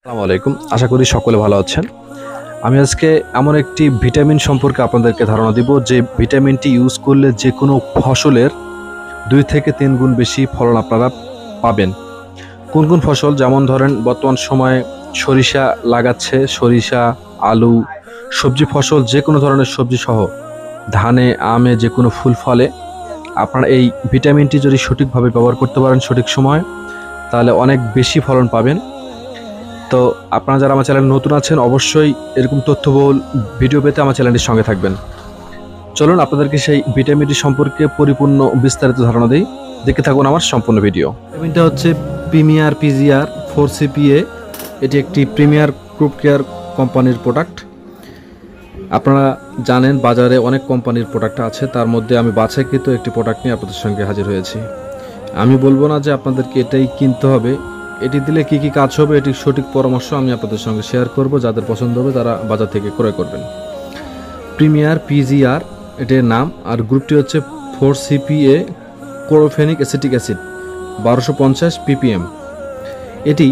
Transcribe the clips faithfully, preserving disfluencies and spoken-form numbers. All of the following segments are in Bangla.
আসসালামু আলাইকুম। আশা করি সকলে ভালো আছেন। আমি আজকে এমন একটি ভিটামিন সম্পর্কে আপনাদেরকে ধারণা দিব যে ভিটামিনটি ইউজ করলে যে কোনো ফসলের দুই থেকে তিন গুণ বেশি ফলন আপনারা পাবেন। কোন কোন ফসল, যেমন ধরেন বর্তমান সময়ে সরিষা লাগাচ্ছে, সরিষা, আলু, সবজি ফসল, যে কোনো ধরনের সবজি সহ ধানে, আমে, যে কোনো ফুল ফলে আপনারা এই ভিটামিনটি যদি সঠিকভাবে ব্যবহার করতে পারেন সঠিক সময়, তাহলে অনেক বেশি ফলন পাবেন। তো আপনারা যারা আমার চ্যানেলে নতুন আছেন অবশ্যই এরকম তথ্যবহুল ভিডিও পেতে আমার চ্যানেলটির সঙ্গে থাকবেন। চলুন আপনাদেরকে সেই ভিটামিনটি সম্পর্কে পরিপূর্ণ বিস্তারিত ধারণা দিই। দেখতে থাকুন আমার সম্পূর্ণ ভিডিও। ভিটামিনটা হচ্ছে প্রিমিয়ার পিজিআর ফোর সিপিএ। এটি একটি প্রিমিয়ার ক্রপ কেয়ার কোম্পানির প্রোডাক্ট। আপনারা জানেন বাজারে অনেক কোম্পানির প্রোডাক্ট আছে, তার মধ্যে আমি বাছাইকৃত একটি প্রোডাক্ট নিয়ে আপনাদের সঙ্গে হাজির হয়েছি। আমি বলবো না যে আপনাদেরকে এটাই কিনতে হবে, এটি দিলে কি কি কাজ হবে এটির সঠিক পরামর্শ আমি আপনাদের সঙ্গে শেয়ার করব। যাদের পছন্দ হবে তারা বাজার থেকে ক্রয় করবেন। প্রিমিয়ার পিজিআর এটির নাম, আর গ্রুপটি হচ্ছে four CPA chlorophenic acetic acid বারোশো পঞ্চাশ পিপিএম। এটি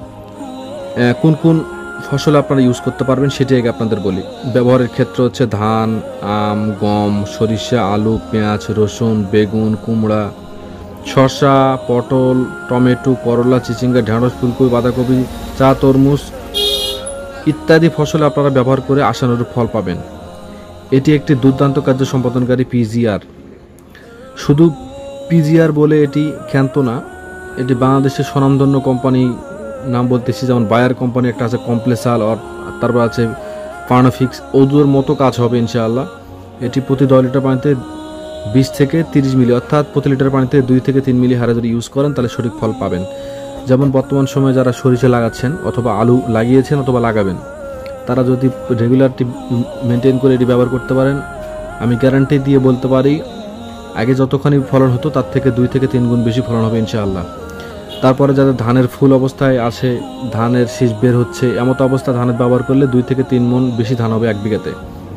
কোন কোন ফসলে আপনারা ইউজ করতে পারবেন সেটি আগে আপনাদের বলি। ব্যবহারের ক্ষেত্র হচ্ছে ধান, আম, গম, সরিষা, আলু, পেঁয়াজ, রসুন, বেগুন, কুমড়া, শসা, পটল, টমেটো, করলা, চিচিঙ্গা, ঢেঁড়স, ফুলকপি, বাঁধাকপি, চা, তরমুজ ইত্যাদি ফসলে আপনারা ব্যবহার করে আশানুরূপ ফল পাবেন। এটি একটি দুর্দান্ত কার্য সম্পাদনকারী পিজিআর। শুধু পিজিআর বলে এটি খ্যাত না, এটি বাংলাদেশের স্বনামধন্য কোম্পানি নাম বলতেছি, যেমন বায়ার কোম্পানি একটা আছে, কমপ্লেসাল, আর তারপর আছে পার্নোফিক্স। ওদের মতো কাজ হবে ইনশাআল্লাহ। এটি প্রতি দশ লিটার পানিতে বিশ থেকে তিরিশ মিলি, অর্থাৎ প্রতি লিটার পানিতে দুই থেকে তিন মিলি হারে যদি ইউজ করেন তাহলে সঠিক ফল পাবেন। যেমন বর্তমান সময়ে যারা সরিষা লাগাচ্ছেন অথবা আলু লাগিয়েছেন অথবা লাগাবেন, তারা যদি রেগুলারটি মেনটেন করে এটি ব্যবহার করতে পারেন, আমি গ্যারান্টি দিয়ে বলতে পারি আগে যতখানি ফলন হতো তার থেকে দুই থেকে তিন গুণ বেশি ফলন হবে ইনশাআল্লাহ। তারপরে যাদের ধানের ফুল অবস্থায় আছে, ধানের শীষ বের হচ্ছে, এমতো অবস্থা ধানের ব্যবহার করলে দুই থেকে তিন মণ বেশি ধান হবে এক বিঘাতে।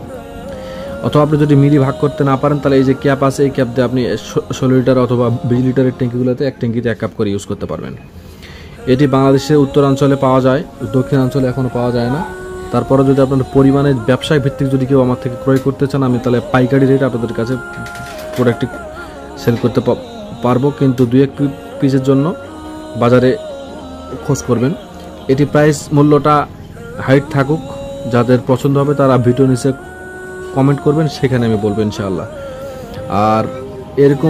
অথবা আপনি যদি মিলি ভাগ করতে না পারেন তাহলে এই যে ক্যাপ আছে, এই ক্যাপ দিয়ে আপনি ষোলো লিটার অথবা বিশ লিটারের ট্যাঙ্কিগুলোতে এক ট্যাঙ্কিতে এক কাপ করে ইউজ করতে পারবেন। এটি বাংলাদেশের উত্তরাঞ্চলে পাওয়া যায়, দক্ষিণাঞ্চলে এখনও পাওয়া যায় না। তারপরে যদি আপনার পরিমাণে ব্যবসায় ভিত্তিক যদি কেউ আমার থেকে ক্রয় করতে চান, আমি তাহলে পাইকারি রেট আপনাদের কাছে প্রোডাক্টটি সেল করতে পারবো, কিন্তু দুই এক পিসের জন্য বাজারে খোঁজ করবেন। এটি প্রাইস মূল্যটা হাইট থাকুক, যাদের পছন্দ হবে তারা ভিডিও নিচে কমেন্ট করবেন, সেখানে আমি বলবো ইনশাআল্লাহ। আর এরকম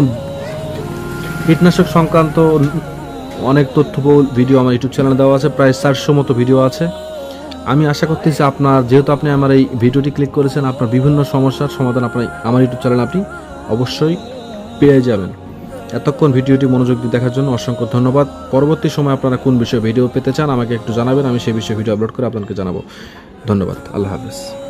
কীটনাশক সংক্রান্ত অনেক তথ্যবহুল ভিডিও আমার ইউটিউব চ্যানেলে দেওয়া আছে, প্রায় চারশো মতো ভিডিও আছে। আমি আশা করতেছি আপনার, যেহেতু আপনি আমার এই ভিডিওটি ক্লিক করেছেন, আপনার বিভিন্ন সমস্যার সমাধান আপনার আমার ইউটিউব চ্যানেলে আপনি অবশ্যই পেয়ে যাবেন। এতক্ষণ ভিডিওটি মনোযোগ দিয়ে দেখার জন্য অসংখ্য ধন্যবাদ। পরবর্তী সময় আপনারা কোন বিষয়ে ভিডিও পেতে চান আমাকে একটু জানাবেন, আমি সেই বিষয়ে ভিডিও আপলোড করে আপনাকে জানাবো। ধন্যবাদ। আল্লাহ হাফেজ।